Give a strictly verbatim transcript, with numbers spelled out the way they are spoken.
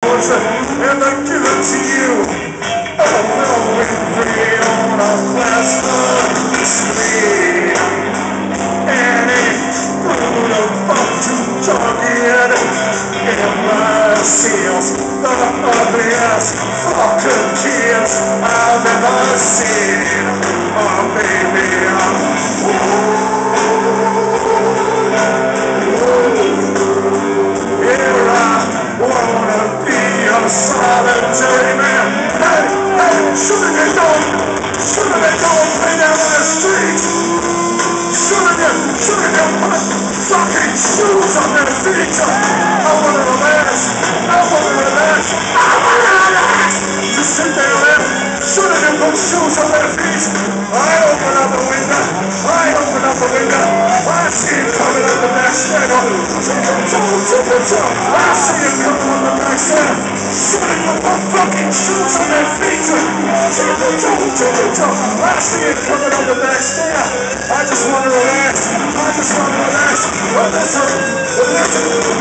And I give it to you. Oh, no, we free on a class sleeve. And a brood of fuck to target in my seals. The ugliest fucking kids I've ever seen. Oh, baby, I'm here. I wanna be a solitary man. Hey, hey, shouldn't they don't, shouldn't they don't play down on the street? Shouldn't you, shouldn't you put fucking shoes on their feet? I wanna relax, I wanna relax, I wanna relax! Just sit there and laugh. Shouldn't you put shoes on their feet? I open up the window, I open up the window, I see it coming up the back stairs. I see it coming up the back stairs. Shouldn't you put fucking shoes on their feet? I see it coming up the back stairs. I just want to relax. I just want to relax. Well, listen, listen.